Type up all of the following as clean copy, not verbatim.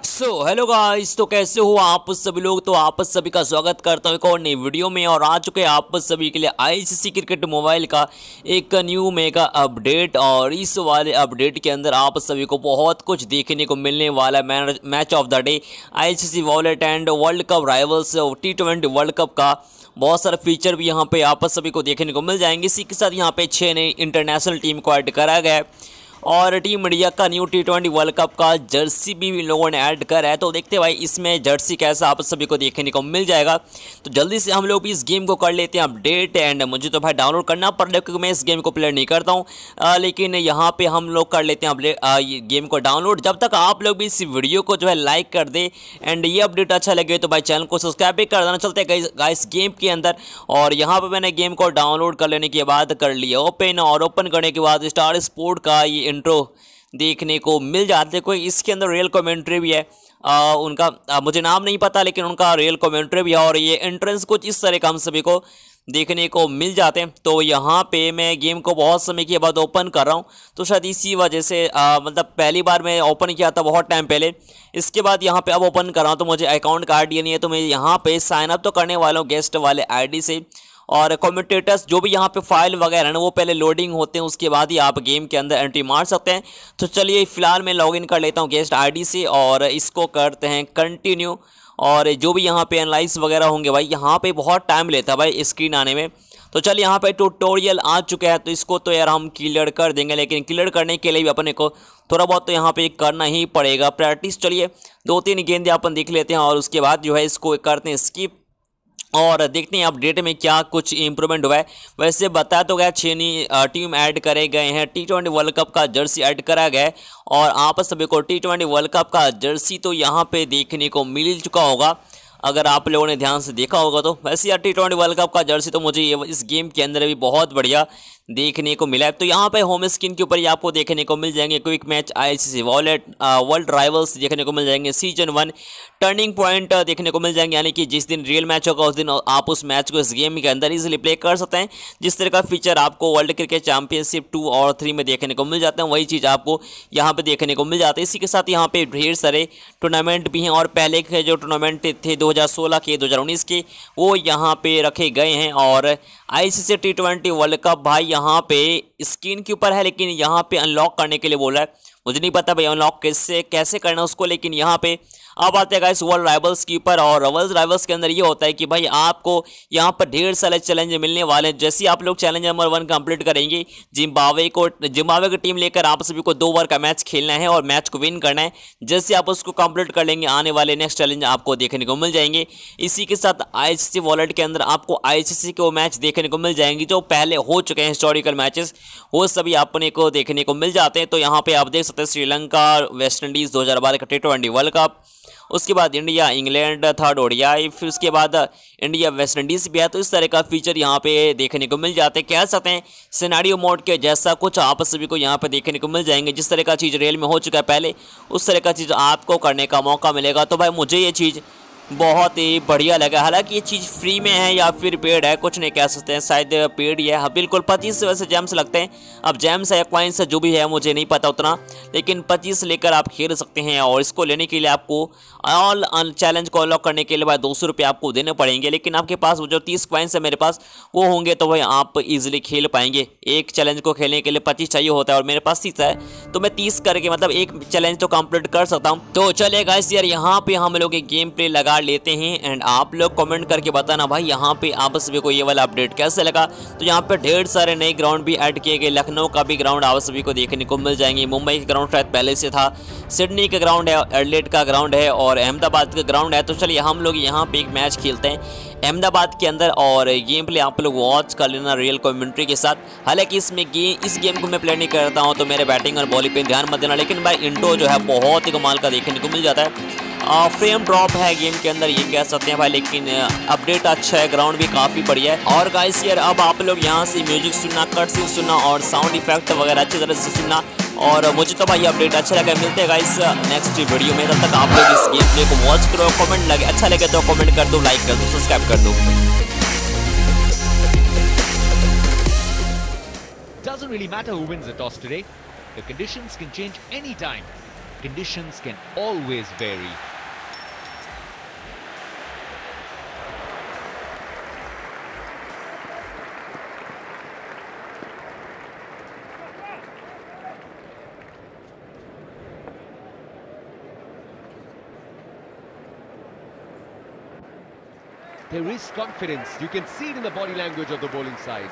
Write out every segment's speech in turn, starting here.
Hello guys, तो कैसे हो आप सभी लोग। तो आप सभी का स्वागत करता हूं एक और नई वीडियो में। और आ चुके हैं आप सभी के लिए आईसीसी क्रिकेट मोबाइल का एक न्यू मेगा अपडेट। और इस वाले अपडेट के अंदर आप सभी को बहुत कुछ देखने को मिलने वाला है। Match of the day, ICC wallet and world cup rivals T20 world cup का बहुत सारे फीचर भी यहाँ पे आप सभी को देखने को मिल जाएंगे। इसी के साथ यहाँ पे 6 नई इंटरनेशनल टीम को ऐड करा गया है और टीम इंडिया का न्यू T20 वर्ल्ड कप का जर्सी भी इन लोगों ने ऐड करा है। तो देखते हैं भाई इसमें जर्सी कैसा आप सभी को देखने को मिल जाएगा। तो जल्दी से हम लोग भी इस गेम को कर लेते हैं अपडेट। एंड मुझे तो भाई डाउनलोड करना पड़ रहा है क्योंकि मैं इस गेम को प्ले नहीं करता हूँ, लेकिन यहाँ पे हम लोग कर लेते हैं ये गेम को डाउनलोड। जब तक आप लोग भी इस वीडियो को जो है लाइक कर दे एंड ये अपडेट अच्छा लगे तो भाई चैनल को सब्सक्राइब भी कर देना। चलते हैं गाइस गेम के अंदर। और यहाँ पर मैंने गेम को डाउनलोड कर लेने के बाद कर लिया ओपन, और ओपन करने के बाद स्टार स्पोर्ट का ये इंट्रो देखने को मिल जाते। कोई इसके अंदर रियल कमेंट्री भी है, उनका मुझे नाम नहीं पता लेकिन उनका रियल कमेंट्री भी है। और ये एंट्रेंस कुछ इस तरह का हम सभी को देखने को मिल जाते हैं। तो यहाँ पे मैं गेम को बहुत समय के बाद ओपन कर रहा हूँ, तो शायद इसी वजह से मतलब पहली बार मैं ओपन किया था बहुत टाइम पहले। इसके बाद यहाँ पे अब ओपन कर रहा हूँ तो मुझे अकाउंट का आईडी नहीं है, तो मैं यहाँ पे साइन अप तो करने वाला हूँ गेस्ट वाले आईडी से। और कमेंटेटर्स जो भी यहाँ पे फाइल वगैरह ना वो पहले लोडिंग होते हैं, उसके बाद ही आप गेम के अंदर एंट्री मार सकते हैं। तो चलिए फिलहाल मैं लॉगिन कर लेता हूँ गेस्ट आईडी से और इसको करते हैं कंटिन्यू। और जो भी यहाँ पे एनालाइज वगैरह होंगे भाई यहाँ पे बहुत टाइम लेता है भाई स्क्रीन आने में। तो चलिए यहाँ पे ट्यूटोरियल आ चुका है, तो इसको तो यार हम क्लियर कर देंगे, लेकिन क्लियर करने के लिए भी अपने को थोड़ा बहुत तो यहाँ पे करना ही पड़ेगा प्रैक्टिस। चलिए 2-3 गेंदे अपन देख लेते हैं और उसके बाद जो है इसको करते हैं स्किप और देखते हैं अपडेट में क्या कुछ इंप्रूवमेंट हुआ है। वैसे बता तो गया 6 नई टीम ऐड करे गए हैं, T20 वर्ल्ड कप का जर्सी ऐड करा गया है। और आप सभी को T20 वर्ल्ड कप का जर्सी तो यहाँ पे देखने को मिल चुका होगा अगर आप लोगों ने ध्यान से देखा होगा तो। वैसे यार T20 वर्ल्ड कप का जर्सी तो मुझे इस गेम के अंदर भी बहुत बढ़िया देखने को मिला है। तो यहाँ पे होम स्क्रीन के ऊपर ही आपको देखने को मिल जाएंगे quick match, ICC wallet, world rivals देखने को मिल जाएंगे, सीजन 1 टर्निंग पॉइंट देखने को मिल जाएंगे। यानी कि जिस दिन रियल मैच होगा उस दिन आप उस मैच को इस गेम के अंदर इजीली प्ले कर सकते हैं। जिस तरह का फीचर आपको वर्ल्ड क्रिकेट चैंपियनशिप 2 और 3 में देखने को मिल जाते हैं, वही चीज़ आपको यहाँ पे देखने को मिल जाता है। इसी के साथ यहाँ पे ढेर सारे टूर्नामेंट भी हैं और पहले के जो टूर्नामेंट थे 2016 के 2019 के वो यहाँ पे रखे गए हैं। और आईसीसी T20 वर्ल्ड कप भाई यहाँ पे स्क्रीन के ऊपर है, लेकिन यहाँ पे अनलॉक करने के लिए बोला है। मुझे नहीं पता भाई अनलॉक कैसे करना उसको, लेकिन यहाँ पे अब आते हैं गाइस वर्ल्ड राइवल्स के ऊपर। और वर्ल्ड राइवल्स के अंदर ये होता है कि भाई आपको यहाँ पर ढेर सारे चैलेंज मिलने वाले हैं। जैसे आप लोग चैलेंज नंबर 1 कंप्लीट करेंगे, जिम्बाब्वे की टीम लेकर आप सभी को 2 ओवर का मैच खेलना है और मैच को विन करना है। जैसे आप उसको कंप्लीट कर लेंगे आने वाले नेक्स्ट चैलेंज आपको देखने को मिल जाएंगे। इसी के साथ आईसीसी वॉलेट के अंदर आपको आईसीसी के वो मैच देखने को मिल जाएंगे जो पहले हो चुके हैं, हिस्टोरिकल मैचेस, वो सभी अपने को देखने को मिल जाते हैं। तो यहाँ पे आप देख सकते हैं श्रीलंका वेस्ट इंडीज़ 2012 का T20 वर्ल्ड कप, उसके बाद इंडिया इंग्लैंड 3rd ओडीआई, फिर उसके बाद इंडिया वेस्ट इंडीज़ भी है। तो इस तरह का फीचर यहाँ पे देखने को मिल जाते हैं। कह सकते हैं सिनेरियो मोड के जैसा कुछ आप सभी को यहाँ पे देखने को मिल जाएंगे। जिस तरह का चीज़ रियल में हो चुका है पहले, उस तरह का चीज़ आपको करने का मौका मिलेगा। तो भाई मुझे ये चीज़ बहुत ही बढ़िया लगा। हालांकि ये चीज़ फ्री में है या फिर पेड है कुछ नहीं कह सकते हैं, शायद पेड ही है। हाँ बिल्कुल 25 वैसे जेम्स लगते हैं। अब जेम्स है कॉइन्स है जो भी है मुझे नहीं पता उतना, लेकिन 25 लेकर आप खेल सकते हैं। और इसको लेने के लिए आपको ऑल चैलेंज को अनलॉक करने के लिए भाई 200 रुपये आपको देने पड़ेंगे। लेकिन आपके पास वो जो 30 कॉइन्स है मेरे पास वो होंगे तो भाई आप ईजिली खेल पाएंगे। एक चैलेंज को खेलने के लिए 25 चाहिए होता है और मेरे पास 30 है, तो मैं 30 करके मतलब एक चैलेंज तो कंप्लीट कर सकता हूँ। तो चलिए गाइस यार यहाँ पे हम लोग एक गेम प्ले लगा लेते हैं एंड आप लोग कमेंट करके बताना भाई यहाँ पे आप सभी को ये वाला अपडेट कैसे लगा। तो यहाँ पे ढेर सारे नए ग्राउंड भी ऐड किए गए। लखनऊ का भी ग्राउंड आप सभी को देखने को मिल जाएंगे, मुंबई का ग्राउंड शायद पहले से था, सिडनी का ग्राउंड है, एडिलेड का ग्राउंड है और अहमदाबाद का ग्राउंड है। तो चलिए हम लोग यहाँ पे एक मैच खेलते हैं अहमदाबाद के अंदर और गेम प्ले आप लोग वॉच कर लेना रियल कमेंट्री के साथ। हालांकि इस गेम को मैं प्ले नहीं करता हूँ तो मेरे बैटिंग और बॉलिंग पे ध्यान मत देना, लेकिन भाई इंट्रो जो है बहुत ही कमाल का देखने को मिल जाता है। फ्रेम ड्रॉप है गेम के अंदर ये कह सकते हैं भाई, लेकिन अपडेट अच्छा है, ग्राउंड भी काफ़ी बढ़िया है। और गाइस यार अब आप लोग यहाँ से म्यूजिक सुनना, कट सीन सुनना और साउंड इफेक्ट वगैरह अच्छी तरह से सुनना। और मुझे तो भाई अपडेट अच्छा लगा। मिलते हैं गाइस नेक्स्ट वीडियो में, तब तक आप लोग इस गेम प्ले को वॉच करो, कमेंट लगे अच्छा लगे तो कमेंट कर दो, लाइक कर दो, सब्सक्राइब कर दो। Doesn't really matter who wins the toss today. The conditions can change anytime. Conditions can always vary. There is confidence. You can see it in the body language of the bowling side.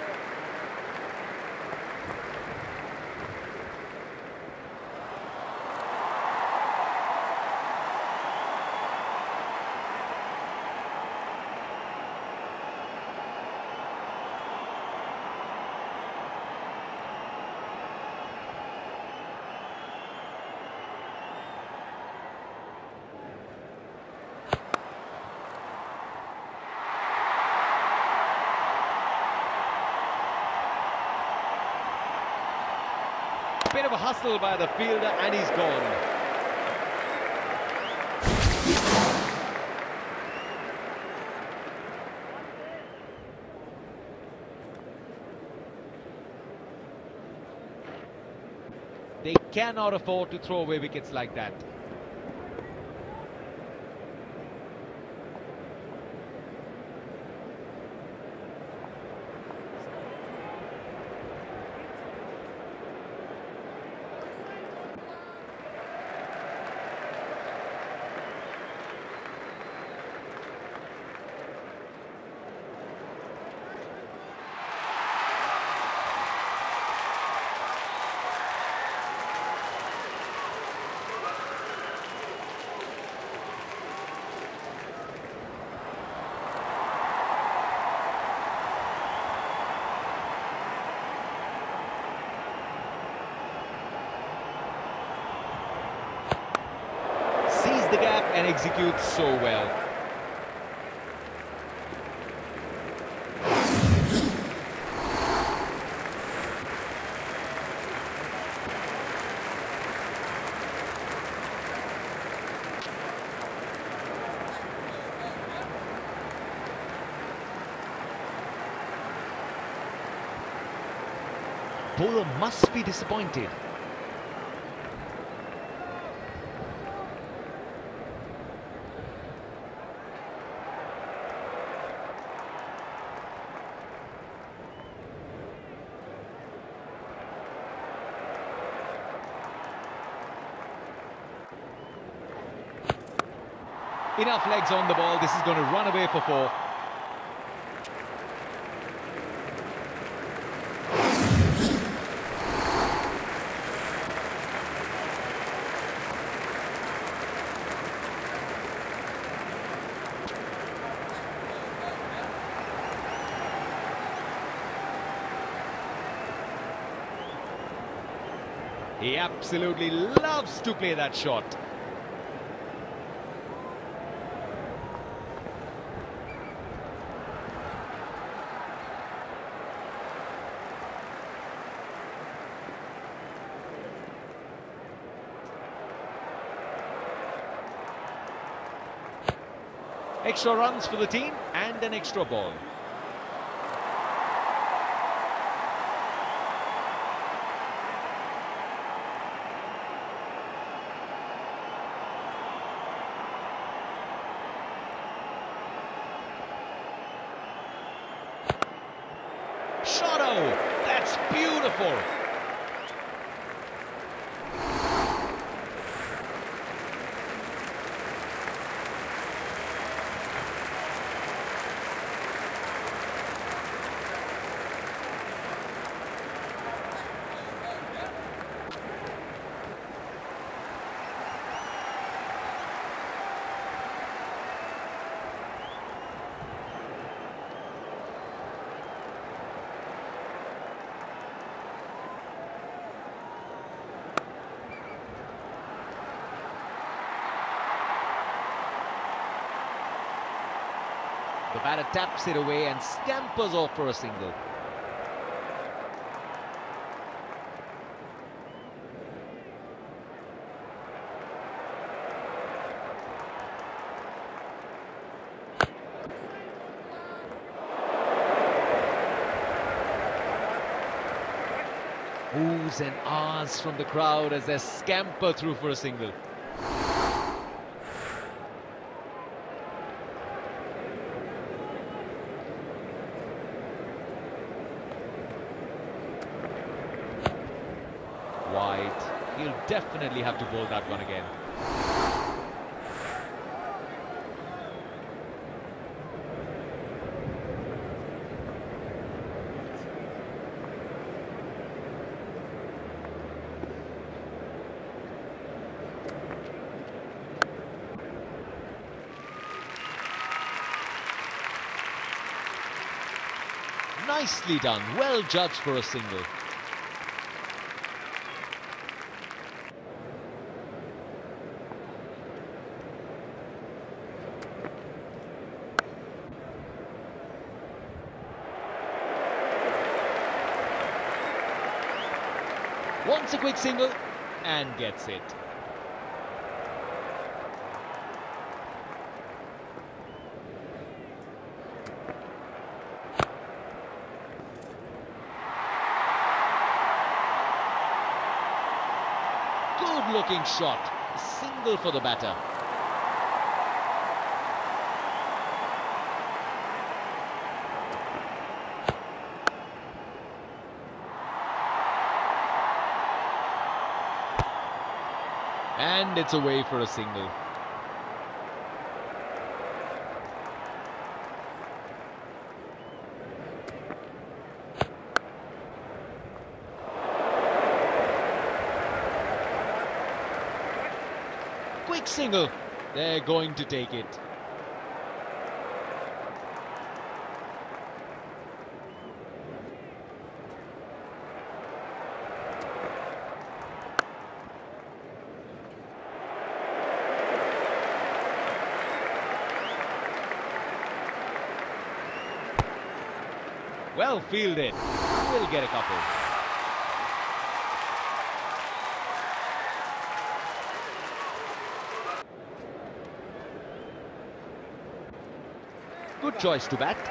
Bit of a hustle by the fielder and he's gone. They cannot afford to throw away wickets like that. The gap and executes so well. Bowler must be disappointed. Enough legs on the ball. This is going to run away for 4. He absolutely loves to play that shot. Extra runs for the team and an extra ball. Shotto! That's beautiful! The batter taps it away and scampers off for a single. Oohs and ahs from the crowd as they scamper through for a single. Wide. He'll definitely have to bowl that one again. Nicely done, well judged for a single. Wants a quick single and gets it. Good looking shot, a single for the batter. And it's away for a single. Quick single. They're going to take it. Well fielded. We'll get a couple. Good choice to bat.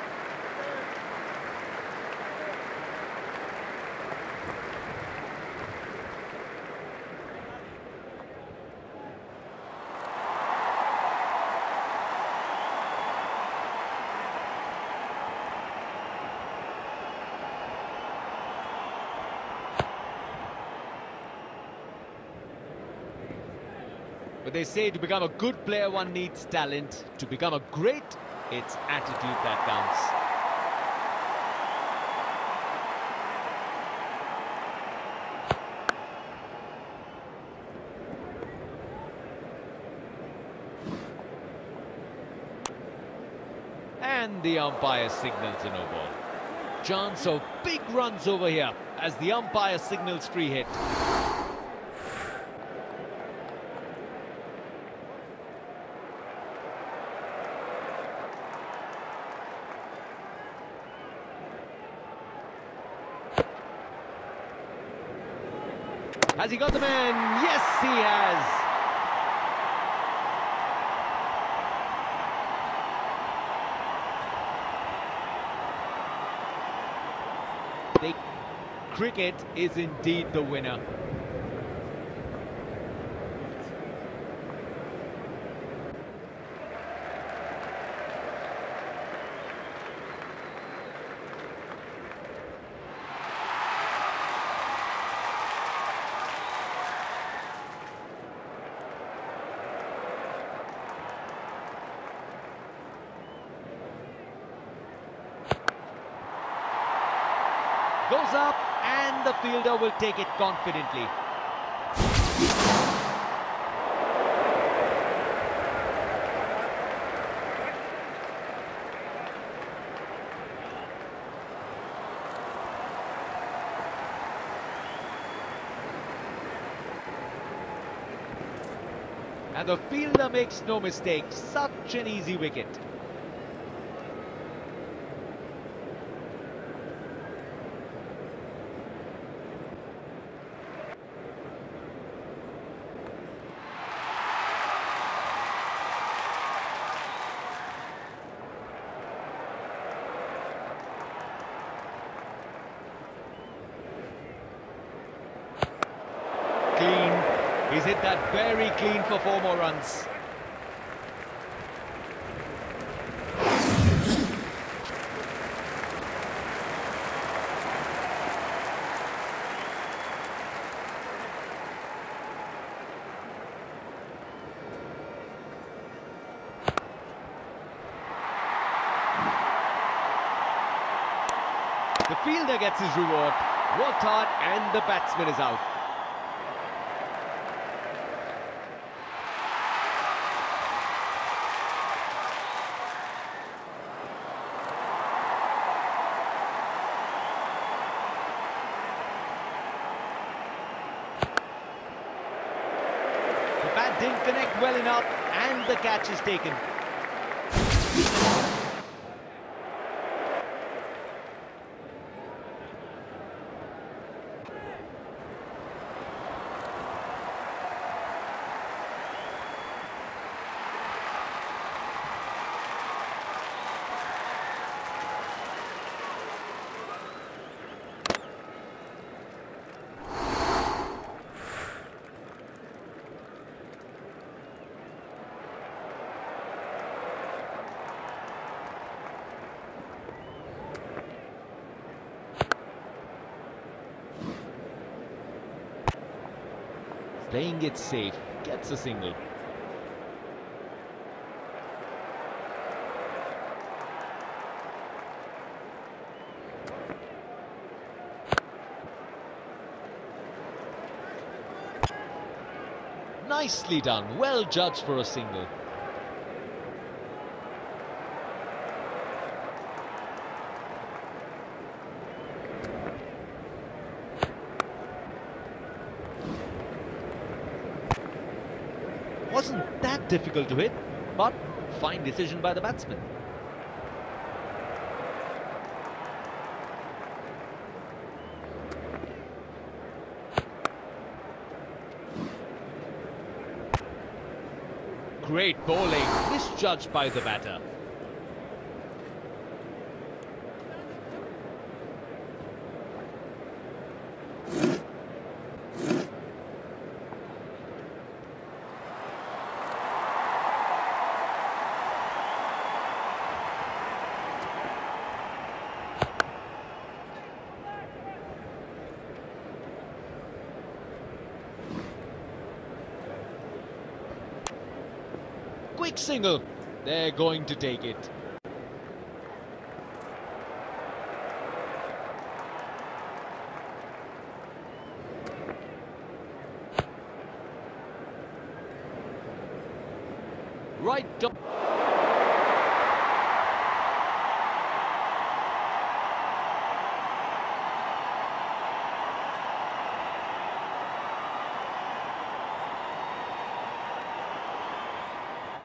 But they say to become a good player, one needs talent. To become a great, it's attitude that counts. And the umpire signals a no ball. Chance of big runs over here as the umpire signals free hit. Has he got the man? Yes, he has. The cricket is indeed the winner. Goes up and the fielder will take it confidently. And the fielder makes no mistake, such an easy wicket. He's hit that very clean for 4 more runs. The fielder gets his reward. Worked hard and the batsman is out. The bat didn't connect well enough and the catch is taken. Playing it safe, gets a single. Nicely done, well judged for a single. Wasn't that difficult to hit, but fine decision by the batsman. Great bowling, misjudged by the batter. Quick single. They're going to take it. Right.